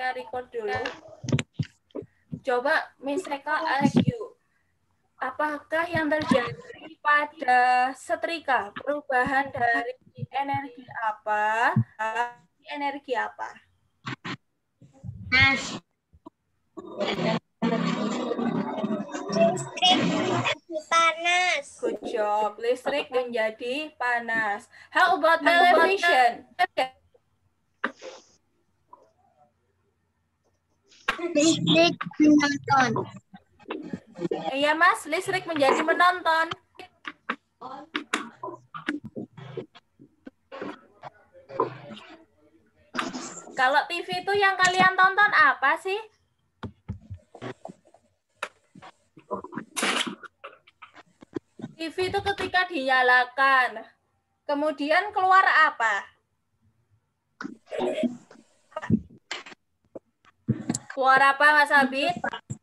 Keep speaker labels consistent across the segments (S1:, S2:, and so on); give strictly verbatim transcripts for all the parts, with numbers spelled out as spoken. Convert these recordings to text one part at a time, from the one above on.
S1: Eka record dulu. Coba Miss Eka ask you, apakah yang terjadi pada setrika perubahan dari energi apa ke energi apa?
S2: Panas. Listrik menjadi panas.
S1: Good job. Listrik menjadi panas. How about television?
S2: Listrik menonton.
S1: Iya Mas, listrik menjadi menonton. Kalau T V itu yang kalian tonton apa sih? T V itu ketika dinyalakan, kemudian keluar apa? Keluar apa Mas Abid?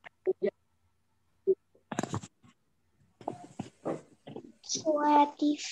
S2: Suara T V.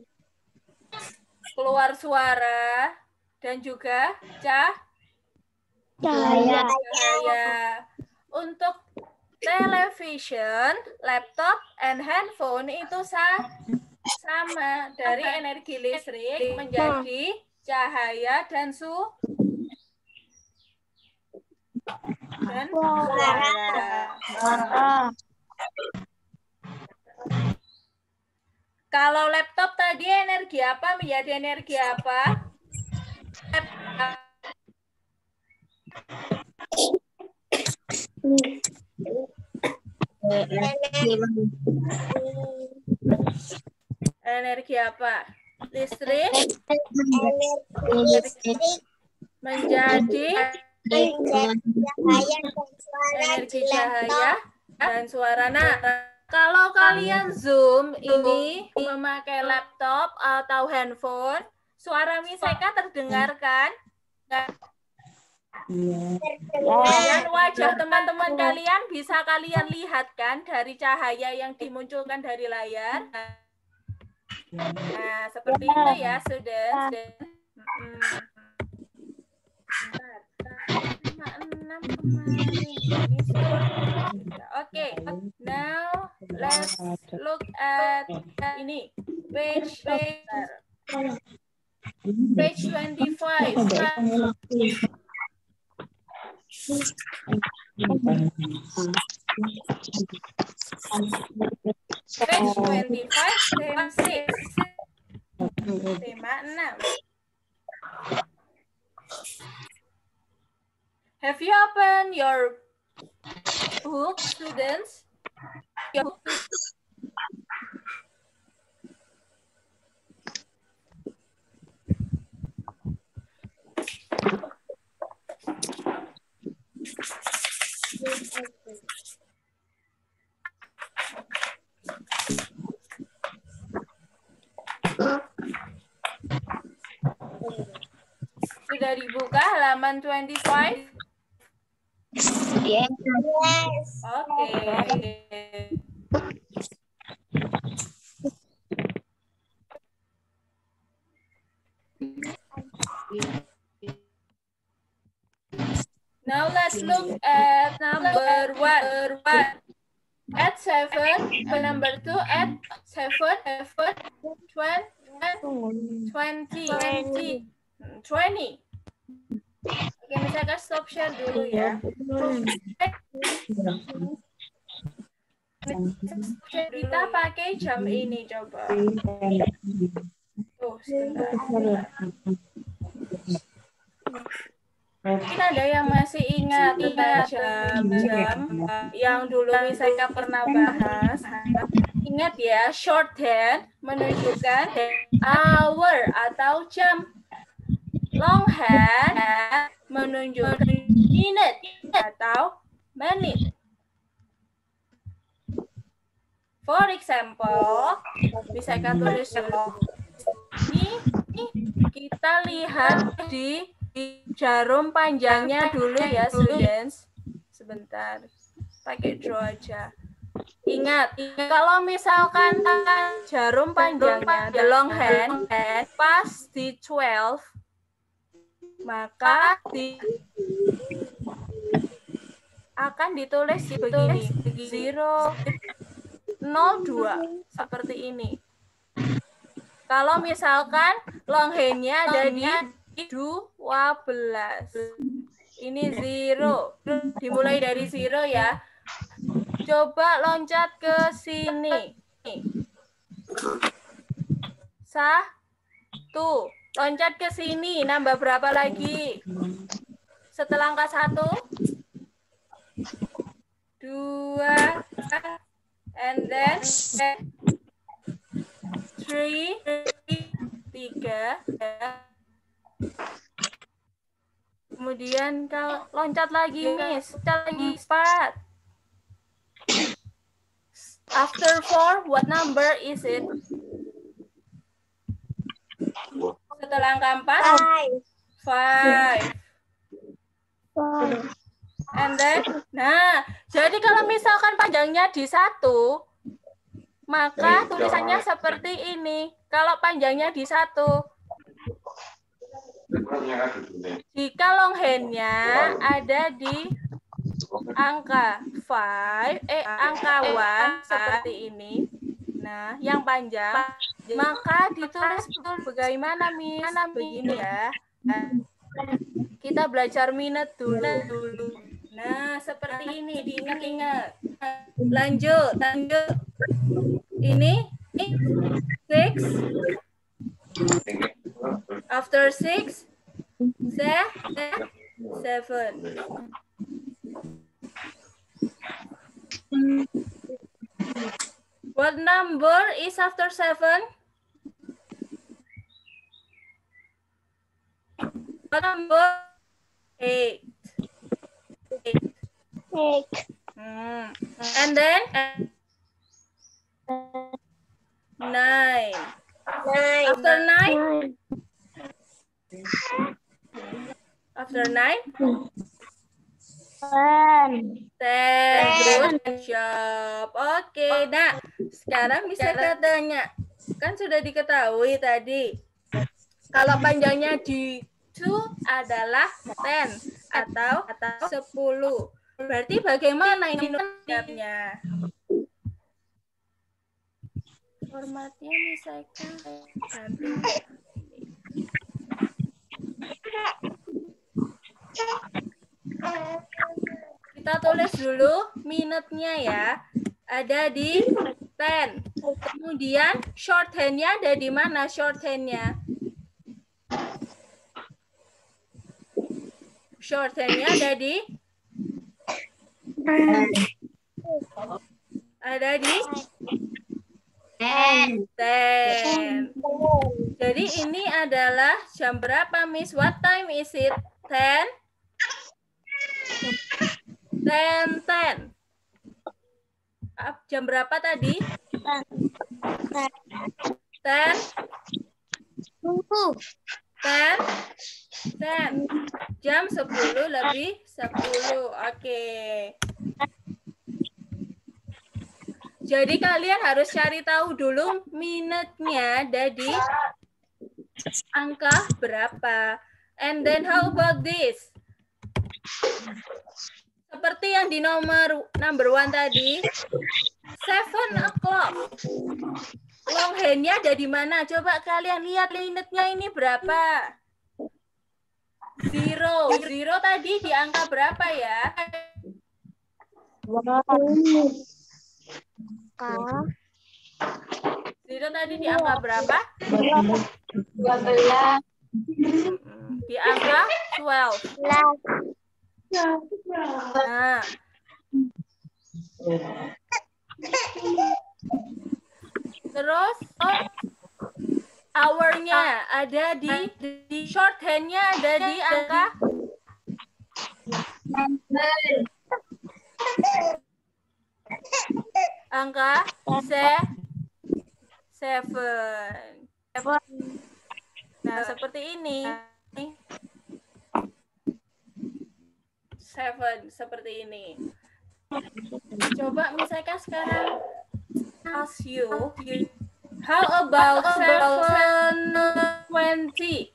S1: Keluar suara dan juga cah
S2: Cahaya.
S1: cahaya. Untuk television, laptop, and handphone itu sa sama dari energi listrik menjadi cahaya dan su dan suara. Kalau laptop tadi energi apa menjadi energi apa? Energi apa? Listrik
S2: Listrik
S1: menjadi
S2: cahaya dan suara
S1: energi
S2: di
S1: cahaya
S2: laptop.
S1: dan suara. Nah, kalau kalian Zoom ini memakai laptop atau handphone, suara Miss Eka terdengarkan? Dan wajah teman-teman kalian bisa kalian lihat kan dari cahaya yang dimunculkan dari layar? Nah, seperti itu ya, student. Hmm. Oke, now let's look at ini page page twenty-five. Page twenty-five, tema six. Tema enam. Have you opened your book, students? Your book. Sudah dibuka halaman twenty-five?
S2: Yes.
S1: Oke. Now let's look at number one. At seven, number two at seven, seven, twenty, twenty, twenty. Oke, misalkan stop share dulu ya. Kita pakai jam ini coba. Tuh, sebentar. Mungkin ada yang masih ingat tentang jam-jam yang dulu Miseka pernah bahas. Ingat ya, shorthand menunjukkan hour atau jam. Longhand menunjukkan minute atau menit. For example, Miseka tulis dulu. Ini kita lihat di Di jarum panjangnya dulu ya, students. Sebentar, pakai draw aja. Ingat, kalau misalkan jarum panjangnya, the long hand, pas di twelve, maka di akan ditulis begini, zero, nol, dua, seperti ini. Kalau misalkan longhand-nya ada di dua belas. Ini zero. Dimulai dari zero ya. Coba loncat ke sini. Satu. Loncat ke sini. Nambah berapa lagi? Setelah angka satu. Dua. And then three. Tiga. Kemudian kalau loncat lagi, Miss. Loncat lagi, empat. After four, what number is it? Setelah angka empat? Five. And then, nah, jadi kalau misalkan panjangnya di satu, maka tulisannya seperti ini. Kalau panjangnya di satu, jika longhand-nya ada di angka five, eh angka one seperti ini. Nah, yang panjang, maka ditulis bagaimana, Miss? Begini ya. Kita belajar minute dulu. Nah, seperti ini, diingat-ingat. Lanjut, lanjut. Ini six. After six, seven. What number is after seven? What number? Eight. Eight.
S2: Eight.
S1: Hmm. And then nine.
S2: Nine.
S1: After nine?
S2: Nine.
S1: After nine?
S2: Ten.
S1: Ten. Good job. Oke, nah sekarang bisa katanya. Kan sudah diketahui tadi. Kalau panjangnya di two adalah ten atau atau sepuluh. Berarti bagaimana ini nulisnya? Formatnya misalkan ganti. Kita tulis dulu minute-nya ya. Ada di ten. Kemudian shorthand-nya ada di mana shorthand-nya? Shorthand-nya ada di ada di
S2: Ten.
S1: ten. Jadi ini adalah jam berapa, Miss? What time is it? ten? ten, ten. Jam berapa tadi? ten? ten? ten. Jam sepuluh lebih sepuluh. Oke. Jadi kalian harus cari tahu dulu minute-nya ada di angka berapa. And then how about this? Seperti yang di nomor number one tadi, seven o'clock. Longhand-nya ada di mana? Coba kalian lihat minute-nya ini berapa? Zero. Zero tadi di angka berapa ya? Zero tadi di angka berapa?
S2: Dua belas.
S1: Di angka twelve. Nah. Terus hour-nya ada di, di shorthand-nya ada di angka angka se seven. Nah, seperti ini. Seven, seperti ini. Coba misalkan sekarang ask you, how about seven twenty?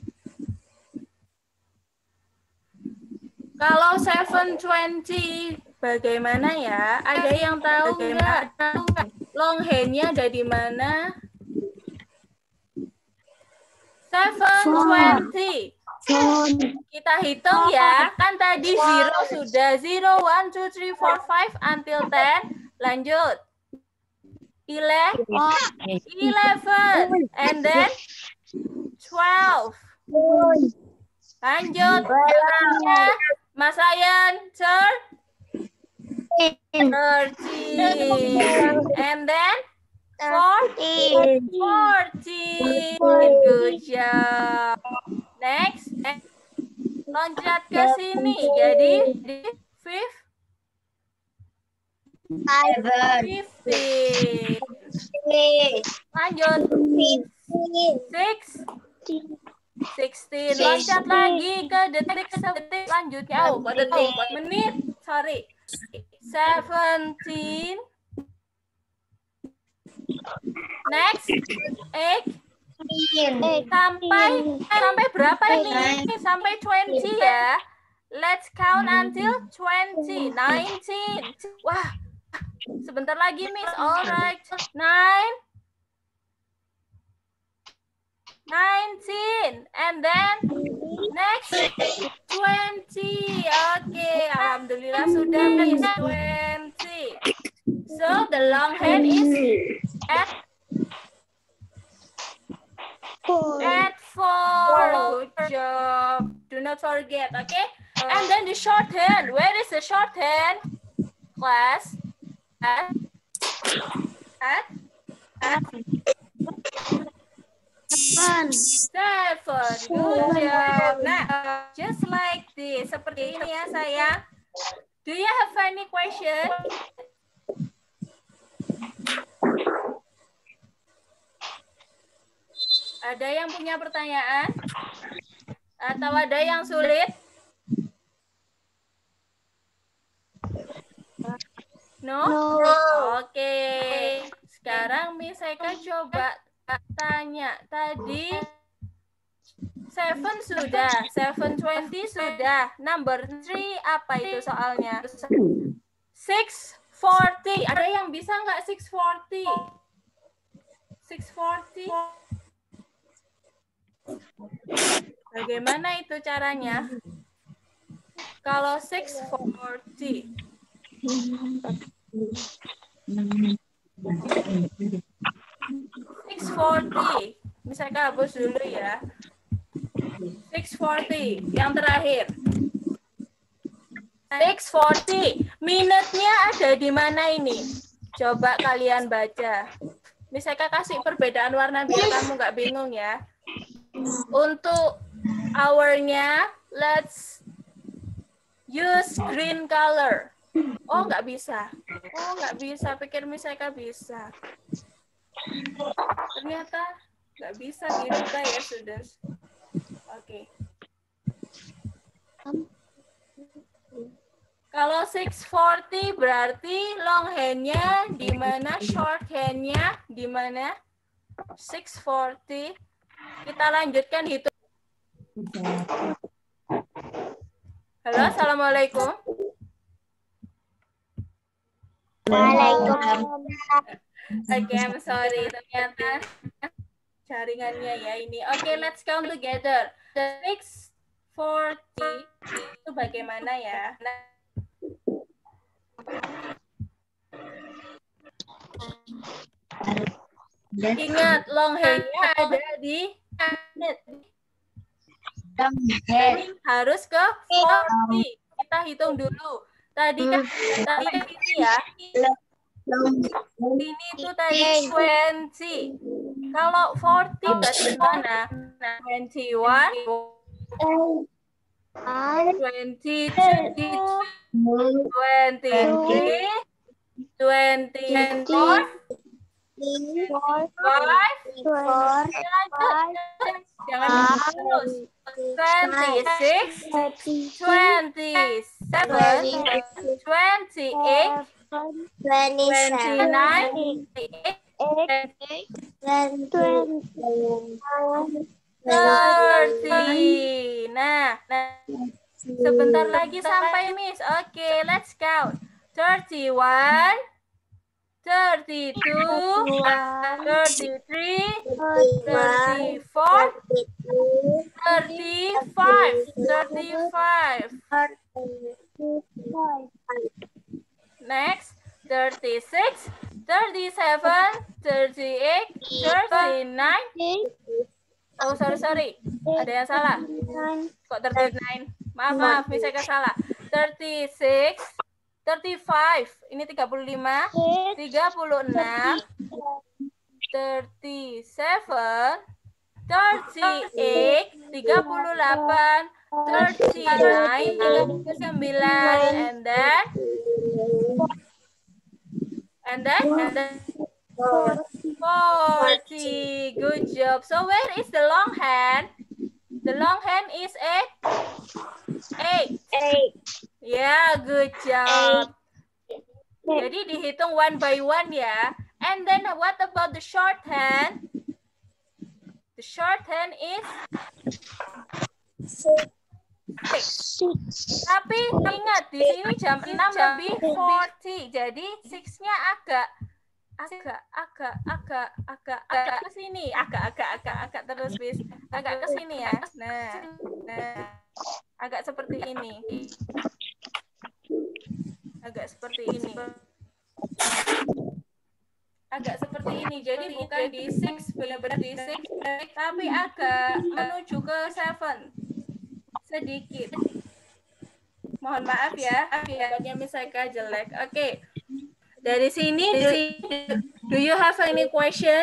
S1: Kalau seven twenty bagaimana ya? Ada yang tahu nggak? Long hand-nya ada di mana? seven twenty. Kita hitung ya. Kan tadi zero sudah. zero, one, two, three, four, five until ten. Lanjut. eleven. eleven. And then twelve. Lanjut. Berikutnya. Mas Ryan, turn. thirteen. And then fourteen. fourteen. Good job. Next. Loncat ke sini. Jadi, fifth. fifteen. Lanjut. six. sixteen. Loncat lagi ke detik detik selanjutnya. Oh, ke detik. Menit. Sorry. seventeen. Next. eight. Sampai sampai berapa ini? Sampai twenty ya. Let's count until twenty. nineteen. Wah. Sebentar lagi, Miss. Alright. nine. nineteen. And then next twenty. Oke, okay. Alhamdulillah sudah, Miss. twenty. So the long hand is at at four. Good job. Do not forget, okay? And then the short hand. Where is the short hand? Class. At at at seven. Seven. Good job. Nah, just like this. Seperti ini ya, sayang. Do you have any question? Ada yang punya pertanyaan? Atau ada yang sulit? No? no. Oke. Okay. Sekarang Miss Eka coba tanya. Tadi seven sudah, seven twenty sudah. Number three apa itu soalnya? six forty. Ada yang bisa nggak six forty? six forty. Bagaimana itu caranya? Kalau six forty. six forty. Misalnya hapus dulu ya. six forty. Yang terakhir. six forty. Minutnya ada di mana ini? Coba kalian baca. Misalnya kasih perbedaan warna biar kamu nggak bingung ya. Untuk hour-nya, let's use green color. Oh, nggak bisa. Oh, nggak bisa. Pikir misalnya bisa. Ternyata nggak bisa dirubah ya, sudah. Oke. Okay. Kalau six forty berarti long hand-nya di mana, short hand-nya di mana? six forty. Kita lanjutkan hitung. Halo, assalamualaikum.
S2: Waalaikumsalam.
S1: Oke, okay, I'm sorry. Ternyata jaringannya ya ini. Oke, okay, let's count together. six forty itu bagaimana ya? Nah, ingat, long hand-nya ada di Jadi harus ke forty. Kita hitung dulu. Tadi kan tadi kan ini ya. Ini tuh tadi twenty. Kalau forty berarti mana? Nah, twenty-one, twenty-two, twenty-three, twenty-four, five, jangan terus. twenty-six, twenty-seven, twenty-eight, twenty-nine, thirty. Nah, nah, sebentar lagi sampai, Miss. Oke, okay, let's count. thirty-one, thirty-two, thirty-three, thirty-four, thirty-five, thirty-five. Next, thirty-six, thirty-seven, thirty-eight, thirty-nine. Oh, sorry, sorry. Ada yang salah. Kok thirty-nine? Maaf, maaf. Misalnya salah. thirty-six, thirty-five. Ini tiga puluh lima, tiga puluh enam, thirty-seven, thirty-eight, tiga puluh delapan, thirty-nine, tiga puluh sembilan, and then and then and then forty. Good job. So where is the long hand? The long hand is eight. Eight.
S2: Eight.
S1: Yeah, good job. Jadi dihitung one by one ya. And then what about the short hand? The short hand is six. Tapi ingat di sini jam enam lebih forty. Jadi six-nya agak agak agak agak agak agak ke sini, agak agak agak agak terus bis. Agak ke sini ya. Nah. Nah. Agak seperti ini. Agak seperti ini. Agak seperti ini. Jadi bukan di six, benar-benar di six, tapi agak menuju ke seven. Sedikit. Mohon maaf ya, agaknya misalnya jelek. Oke. Okay. Dari sini, do, do you have any question?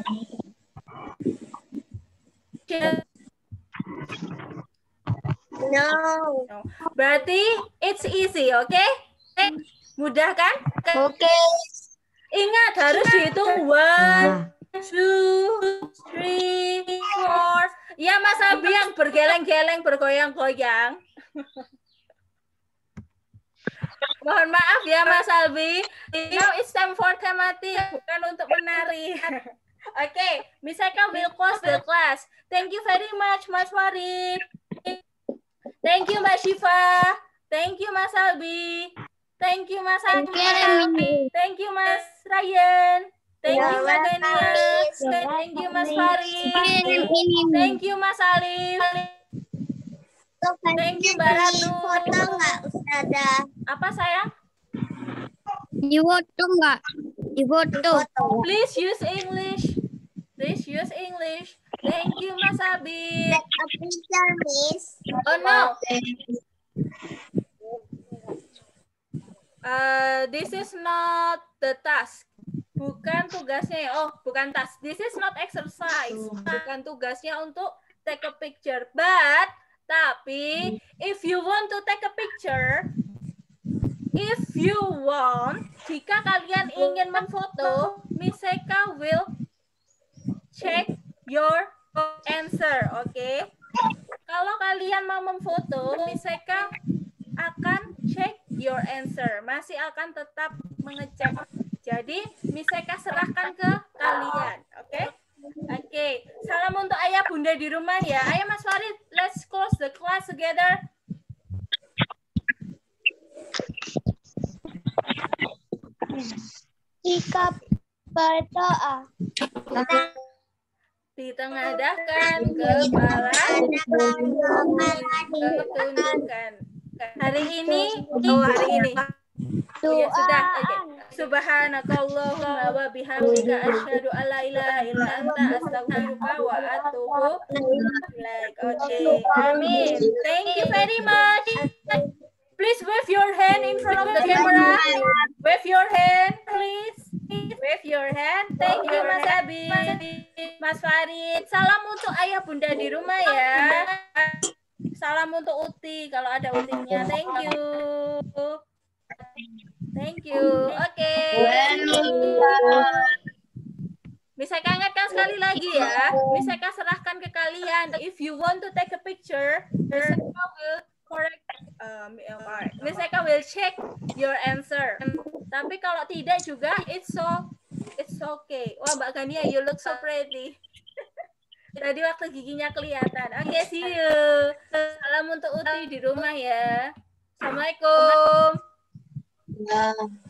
S2: No.
S1: No. Berarti it's easy, oke? Okay? Mudah kan?
S2: Oke. Okay.
S1: Ingat harus dihitung one, two, three, four. Ya Mas Abi yang bergeleng-geleng, bergoyang-goyang. Mohon maaf ya Mas Albi. Now it's time for tematik, bukan untuk menari. Oke, okay. Misaka will close the class. Thank you very much Mas Farid. Thank you Mbak Syifa. Thank you Mas Albi. Thank you Mas Akmal. Thank you Mas Ryan. Thank you Mbak Dania. Thank you Mas Farid. Thank you Mas Alif. Thank you Mbak Ratu.
S2: Foto nggak Ustazah?
S1: Apa sayang?
S2: Di foto nggak? Di foto.
S1: Please use English. Please use English. Thank you Mas Abi.
S2: Take a picture, Miss.
S1: Oh no. Uh, this is not the task. Bukan tugasnya. Oh, bukan task. This is not exercise. Bukan tugasnya untuk take a picture. But tapi, if you want to take a picture, if you want, jika kalian ingin memfoto, Miss Eka will check your answer, oke? Okay? Kalau kalian mau memfoto, Miss Eka akan check your answer, masih akan tetap mengecek. Jadi, Miss Eka serahkan ke kalian, oke? Okay? Oke, okay. Salam untuk ayah bunda di rumah ya. Ayo Mas Farid, let's close the class together.
S2: Jika berdoa,
S1: ditengadahkan kepala, tunjukkan. Hari ini, oh hari ini. Oh, ya, sudah. Okay. Subhanakallahumma wa bihamdika asyhadu an la ilaha illa anta astaghfiruka wa atubu ilaik. Okay. Amin. Thank you very much. Please wave your hand in front of the camera. Wave your hand, please. Wave your hand. Thank you Mas Abi. Mas Farid. Salam untuk ayah bunda di rumah ya. Salam untuk Uti kalau ada Utinya. Thank you. Thank you. Oke. Okay. Bisa ingatkan sekali lagi ya. Bisa serahkan ke kalian. If you want to take a picture, Miss Eka will correct. Um, Miss Eka will check your answer. Tapi kalau tidak juga, it's so, it's okay. Wah Mbak Gania, you look so pretty. Tadi waktu giginya kelihatan. Oke, okay, see you. Salam untuk Uti di rumah ya. Assalamualaikum.
S3: Ya.